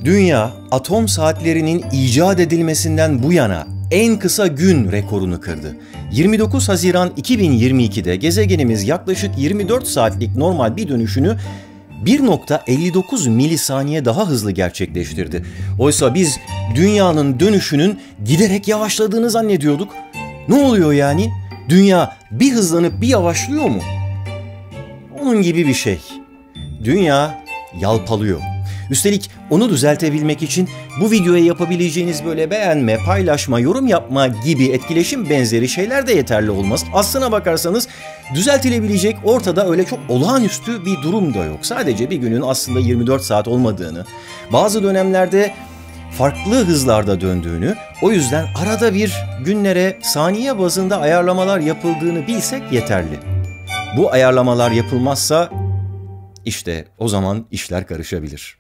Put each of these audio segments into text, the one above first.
Dünya, atom saatlerinin icat edilmesinden bu yana en kısa gün rekorunu kırdı. 29 Haziran 2022'de gezegenimiz yaklaşık 24 saatlik normal bir dönüşünü 1.59 milisaniye daha hızlı gerçekleştirdi. Oysa biz dünyanın dönüşünün giderek yavaşladığını zannediyorduk. Ne oluyor yani? Dünya bir hızlanıp bir yavaşlıyor mu? Onun gibi bir şey. Dünya yalpalıyor. Üstelik onu düzeltebilmek için bu videoya yapabileceğiniz böyle beğenme, paylaşma, yorum yapma gibi etkileşim benzeri şeyler de yeterli olmaz. Aslına bakarsanız düzeltilebilecek ortada öyle çok olağanüstü bir durum da yok. Sadece bir günün aslında 24 saat olmadığını, bazı dönemlerde farklı hızlarda döndüğünü, o yüzden arada bir günlere saniye bazında ayarlamalar yapıldığını bilsek yeterli. Bu ayarlamalar yapılmazsa işte o zaman işler karışabilir.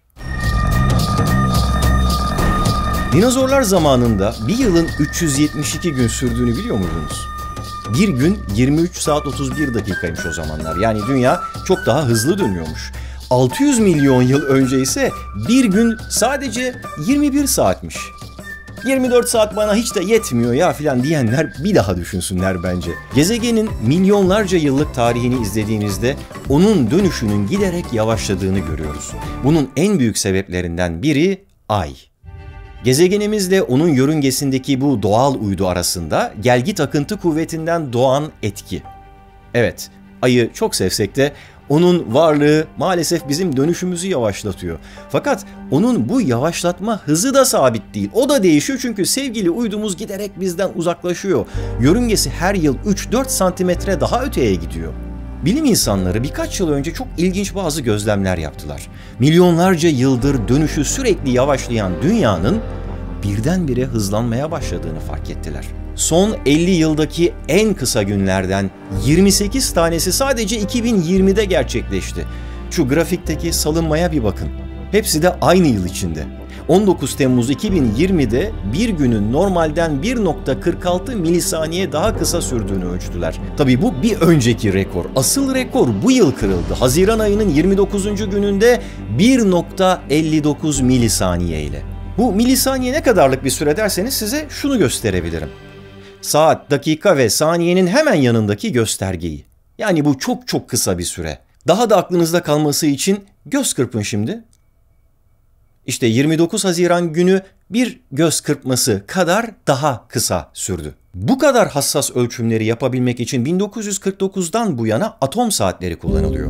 Dinozorlar zamanında bir yılın 372 gün sürdüğünü biliyor muydunuz? Bir gün 23 saat 31 dakikaymış o zamanlar. Yani dünya çok daha hızlı dönüyormuş. 600 milyon yıl önce ise bir gün sadece 21 saatmiş. 24 saat bana hiç de yetmiyor ya filan diyenler bir daha düşünsünler bence. Gezegenin milyonlarca yıllık tarihini izlediğimizde onun dönüşünün giderek yavaşladığını görüyoruz. Bunun en büyük sebeplerinden biri Ay. Gezegenimizle onun yörüngesindeki bu doğal uydu arasında gelgit akıntı kuvvetinden doğan etki. Evet, Ay'ı çok sevsek de onun varlığı maalesef bizim dönüşümüzü yavaşlatıyor. Fakat onun bu yavaşlatma hızı da sabit değil. O da değişiyor çünkü sevgili uydumuz giderek bizden uzaklaşıyor. Yörüngesi her yıl 3-4 santimetre daha öteye gidiyor. Bilim insanları birkaç yıl önce çok ilginç bazı gözlemler yaptılar. Milyonlarca yıldır dönüşü sürekli yavaşlayan dünyanın birdenbire hızlanmaya başladığını fark ettiler. Son 50 yıldaki en kısa günlerden 28 tanesi sadece 2020'de gerçekleşti. Şu grafikteki salınmaya bir bakın. Hepsi de aynı yıl içinde. 19 Temmuz 2020'de bir günün normalden 1.46 milisaniye daha kısa sürdüğünü ölçtüler. Tabii bu bir önceki rekor. Asıl rekor bu yıl kırıldı. Haziran ayının 29. gününde 1.59 milisaniye ile. Bu milisaniye ne kadarlık bir süre derseniz size şunu gösterebilirim. Saat, dakika ve saniyenin hemen yanındaki göstergeyi. Yani bu çok çok kısa bir süre. Daha da aklınızda kalması için göz kırpın şimdi. İşte 29 Haziran günü bir göz kırpması kadar daha kısa sürdü. Bu kadar hassas ölçümleri yapabilmek için 1949'dan bu yana atom saatleri kullanılıyor.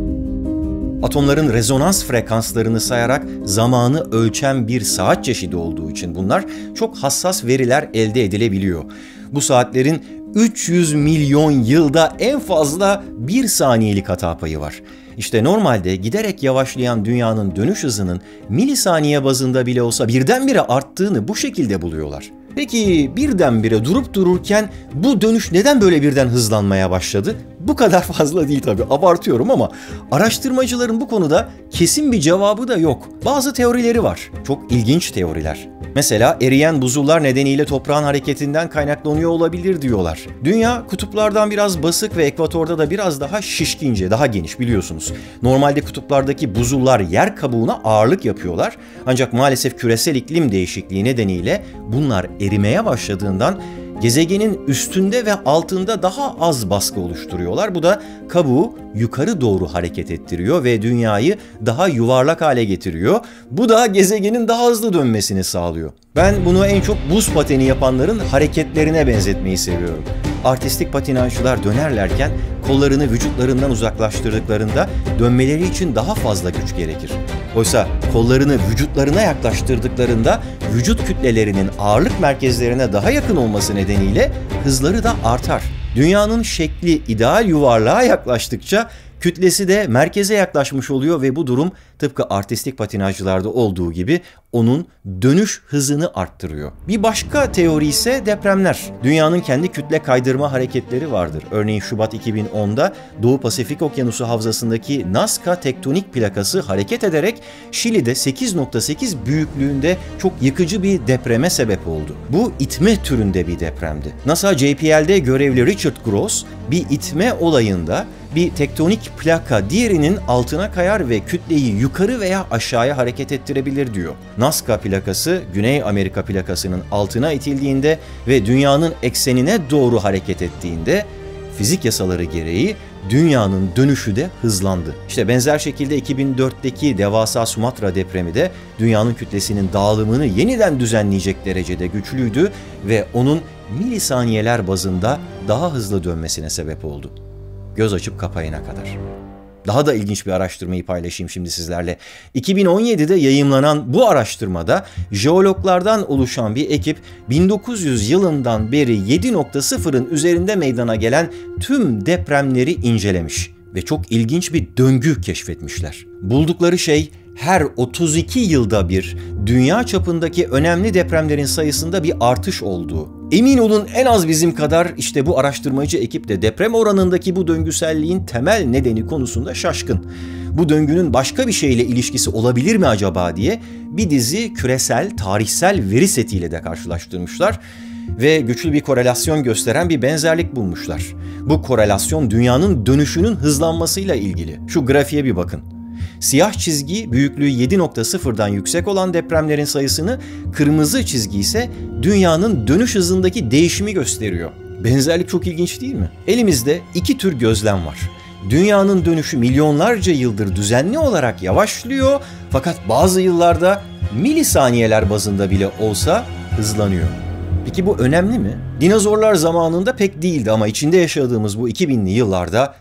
Atomların rezonans frekanslarını sayarak zamanı ölçen bir saat çeşidi olduğu için bunlar çok hassas veriler elde edilebiliyor. Bu saatlerin 300 milyon yılda en fazla 1 saniyelik hata payı var. İşte normalde giderek yavaşlayan dünyanın dönüş hızının milisaniye bazında bile olsa birdenbire arttığını bu şekilde buluyorlar. Peki birdenbire durup dururken bu dönüş neden böyle birden hızlanmaya başladı? Bu kadar fazla değil tabii, abartıyorum ama araştırmacıların bu konuda kesin bir cevabı da yok. Bazı teorileri var, çok ilginç teoriler. Mesela eriyen buzullar nedeniyle toprağın hareketinden kaynaklanıyor olabilir diyorlar. Dünya kutuplardan biraz basık ve ekvatorda da biraz daha şişkince, daha geniş biliyorsunuz. Normalde kutuplardaki buzullar yer kabuğuna ağırlık yapıyorlar. Ancak maalesef küresel iklim değişikliği nedeniyle bunlar erimeye başladığından gezegenin üstünde ve altında daha az baskı oluşturuyorlar. Bu da kabuğu yukarı doğru hareket ettiriyor ve dünyayı daha yuvarlak hale getiriyor. Bu da gezegenin daha hızlı dönmesini sağlıyor. Ben bunu en çok buz pateni yapanların hareketlerine benzetmeyi seviyorum. Artistik patinajcılar dönerlerken kollarını vücutlarından uzaklaştırdıklarında dönmeleri için daha fazla güç gerekir. Oysa kollarını vücutlarına yaklaştırdıklarında vücut kütlelerinin ağırlık merkezlerine daha yakın olması nedeniyle hızları da artar. Dünyanın şekli ideal yuvarlığa yaklaştıkça kütlesi de merkeze yaklaşmış oluyor ve bu durum tıpkı artistik patinajcılarda olduğu gibi onun dönüş hızını arttırıyor. Bir başka teori ise depremler. Dünyanın kendi kütle kaydırma hareketleri vardır. Örneğin Şubat 2010'da Doğu Pasifik Okyanusu havzasındaki Nazca tektonik plakası hareket ederek Şili'de 8.8 büyüklüğünde çok yıkıcı bir depreme sebep oldu. Bu itme türünde bir depremdi. NASA JPL'de görevli Richard Gross bir itme olayında bir tektonik plaka diğerinin altına kayar ve kütleyi yukarı veya aşağıya hareket ettirebilir diyor. Nazca plakası Güney Amerika plakasının altına itildiğinde ve dünyanın eksenine doğru hareket ettiğinde fizik yasaları gereği dünyanın dönüşü de hızlandı. İşte benzer şekilde 2004'teki devasa Sumatra depremi de dünyanın kütlesinin dağılımını yeniden düzenleyecek derecede güçlüydü ve onun milisaniyeler bazında daha hızlı dönmesine sebep oldu. Göz açıp kapayana kadar. Daha da ilginç bir araştırmayı paylaşayım şimdi sizlerle. 2017'de yayımlanan bu araştırmada jeologlardan oluşan bir ekip 1900 yılından beri 7.0'ın üzerinde meydana gelen tüm depremleri incelemiş ve çok ilginç bir döngü keşfetmişler. Buldukları şey her 32 yılda bir dünya çapındaki önemli depremlerin sayısında bir artış olduğu. Emin olun en az bizim kadar işte bu araştırmacı ekip de deprem oranındaki bu döngüselliğin temel nedeni konusunda şaşkın. Bu döngünün başka bir şeyle ilişkisi olabilir mi acaba diye bir dizi küresel, tarihsel veri setiyle de karşılaştırmışlar ve güçlü bir korelasyon gösteren bir benzerlik bulmuşlar. Bu korelasyon dünyanın dönüşünün hızlanmasıyla ilgili. Şu grafiğe bir bakın. Siyah çizgi büyüklüğü 7.0'dan yüksek olan depremlerin sayısını, kırmızı çizgi ise dünyanın dönüş hızındaki değişimi gösteriyor. Benzerlik çok ilginç değil mi? Elimizde iki tür gözlem var. Dünyanın dönüşü milyonlarca yıldır düzenli olarak yavaşlıyor fakat bazı yıllarda milisaniyeler bazında bile olsa hızlanıyor. Peki bu önemli mi? Dinozorlar zamanında pek değildi ama içinde yaşadığımız bu 2000'li yıllarda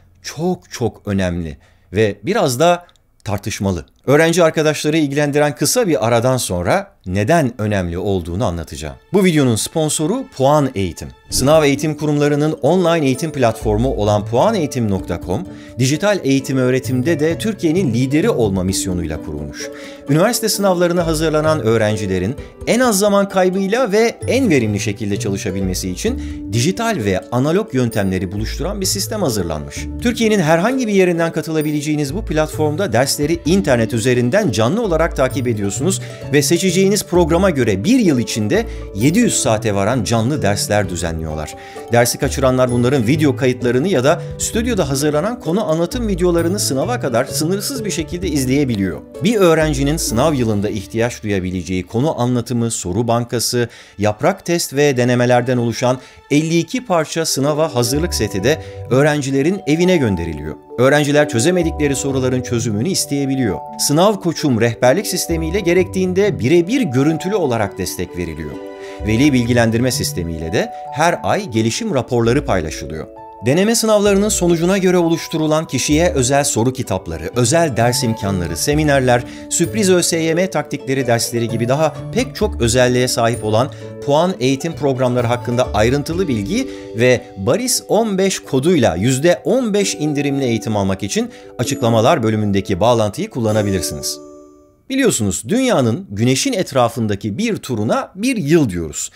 çok önemli ve biraz da tartışmalı. Öğrenci arkadaşları ilgilendiren kısa bir aradan sonra neden önemli olduğunu anlatacağım. Bu videonun sponsoru Puan Eğitim. Sınav eğitim kurumlarının online eğitim platformu olan puaneğitim.com, dijital eğitim öğretimde de Türkiye'nin lideri olma misyonuyla kurulmuş. Üniversite sınavlarına hazırlanan öğrencilerin en az zaman kaybıyla ve en verimli şekilde çalışabilmesi için dijital ve analog yöntemleri buluşturan bir sistem hazırlanmış. Türkiye'nin herhangi bir yerinden katılabileceğiniz bu platformda dersleri internet üzerinden canlı olarak takip ediyorsunuz ve seçeceğiniz programa göre bir yıl içinde 700 saate varan canlı dersler düzenliyorlar. Dersi kaçıranlar bunların video kayıtlarını ya da stüdyoda hazırlanan konu anlatım videolarını sınava kadar sınırsız bir şekilde izleyebiliyor. Bir öğrencinin sınav yılında ihtiyaç duyabileceği konu anlatımı, soru bankası, yaprak test ve denemelerden oluşan 52 parça sınava hazırlık seti de öğrencilerin evine gönderiliyor. Öğrenciler çözemedikleri soruların çözümünü isteyebiliyor. Sınav Koçum rehberlik sistemiyle gerektiğinde birebir görüntülü olarak destek veriliyor. Veli bilgilendirme sistemiyle de her ay gelişim raporları paylaşılıyor. Deneme sınavlarının sonucuna göre oluşturulan kişiye özel soru kitapları, özel ders imkanları, seminerler, sürpriz ÖSYM taktikleri dersleri gibi daha pek çok özelliğe sahip olan puan eğitim programları hakkında ayrıntılı bilgi ve Baris 15 koduyla %15 indirimli eğitim almak için açıklamalar bölümündeki bağlantıyı kullanabilirsiniz. Biliyorsunuz dünyanın güneşin etrafındaki bir turuna bir yıl diyoruz.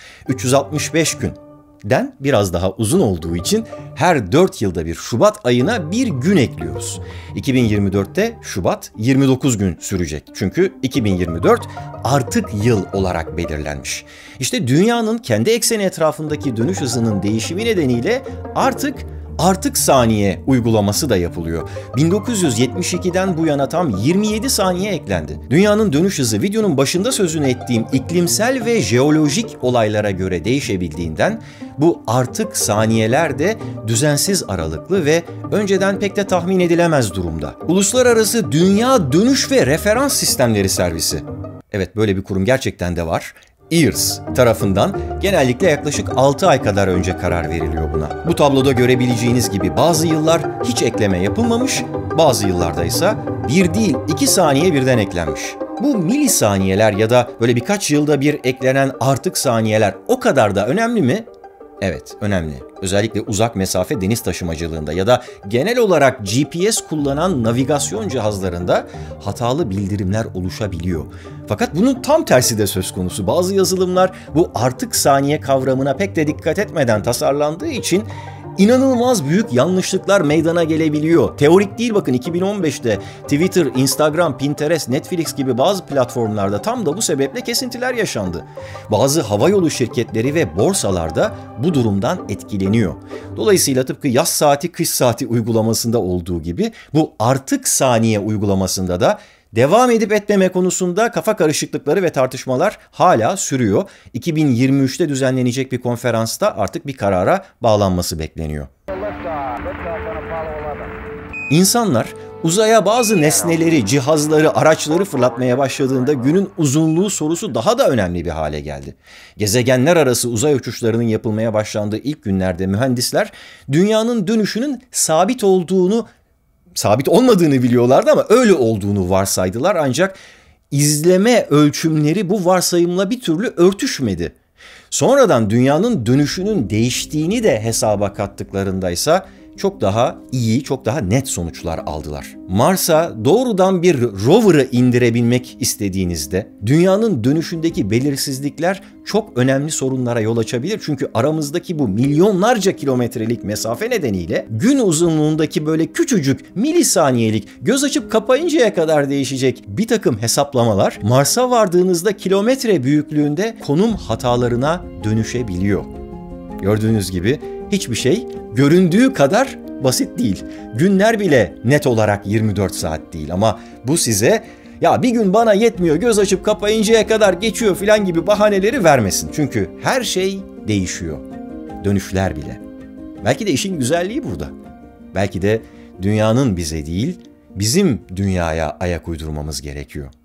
365 gün. Den biraz daha uzun olduğu için her 4 yılda bir Şubat ayına bir gün ekliyoruz. 2024'te Şubat 29 gün sürecek. Çünkü 2024 artık yıl olarak belirlenmiş. İşte dünyanın kendi ekseni etrafındaki dönüş hızının değişimi nedeniyle artık saniye uygulaması da yapılıyor. 1972'den bu yana tam 27 saniye eklendi. Dünyanın dönüş hızı videonun başında sözünü ettiğim iklimsel ve jeolojik olaylara göre değişebildiğinden bu artık saniyeler de düzensiz aralıklı ve önceden pek de tahmin edilemez durumda. Uluslararası Dünya Dönüş ve Referans Sistemleri Servisi. Evet, böyle bir kurum gerçekten de var. EARS tarafından genellikle yaklaşık 6 ay kadar önce karar veriliyor buna. Bu tabloda görebileceğiniz gibi bazı yıllar hiç ekleme yapılmamış, bazı yıllarda ise 1 değil 2 saniye birden eklenmiş. Bu milisaniyeler ya da böyle birkaç yılda bir eklenen artık saniyeler o kadar da önemli mi? Evet, önemli. Özellikle uzak mesafe deniz taşımacılığında ya da genel olarak GPS kullanan navigasyon cihazlarında hatalı bildirimler oluşabiliyor. Fakat bunun tam tersi de söz konusu. Bazı yazılımlar bu artık saniye kavramına pek de dikkat etmeden tasarlandığı için İnanılmaz büyük yanlışlıklar meydana gelebiliyor. Teorik değil, bakın 2015'te Twitter, Instagram, Pinterest, Netflix gibi bazı platformlarda tam da bu sebeple kesintiler yaşandı. Bazı havayolu şirketleri ve borsalarda bu durumdan etkileniyor. Dolayısıyla tıpkı yaz saati, kış saati uygulamasında olduğu gibi bu artık saniye uygulamasında da Devam edip etmeme konusunda kafa karışıklıkları ve tartışmalar hala sürüyor. 2023'te düzenlenecek bir konferansta artık bir karara bağlanması bekleniyor. İnsanlar uzaya bazı nesneleri, cihazları, araçları fırlatmaya başladığında günün uzunluğu sorusu daha da önemli bir hale geldi. Gezegenler arası uzay uçuşlarının yapılmaya başlandığı ilk günlerde mühendisler dünyanın dönüşünün sabit olmadığını biliyorlardı ama öyle olduğunu varsaydılar, ancak izleme ölçümleri bu varsayımla bir türlü örtüşmedi. Sonradan dünyanın dönüşünün değiştiğini de hesaba kattıklarındaysa çok daha iyi, çok daha net sonuçlar aldılar. Mars'a doğrudan bir rover'ı indirebilmek istediğinizde dünyanın dönüşündeki belirsizlikler çok önemli sorunlara yol açabilir. Çünkü aramızdaki bu milyonlarca kilometrelik mesafe nedeniyle gün uzunluğundaki böyle küçücük milisaniyelik, göz açıp kapayıncaya kadar değişecek bir takım hesaplamalar Mars'a vardığınızda kilometre büyüklüğünde konum hatalarına dönüşebiliyor. Gördüğünüz gibi hiçbir şey göründüğü kadar basit değil. Günler bile net olarak 24 saat değil ama bu size ya bir gün bana yetmiyor, göz açıp kapayıncaya kadar geçiyor filan gibi bahaneleri vermesin. Çünkü her şey değişiyor. Dönüşler bile. Belki de işin güzelliği burada. Belki de dünyanın bize değil, bizim dünyaya ayak uydurmamız gerekiyor.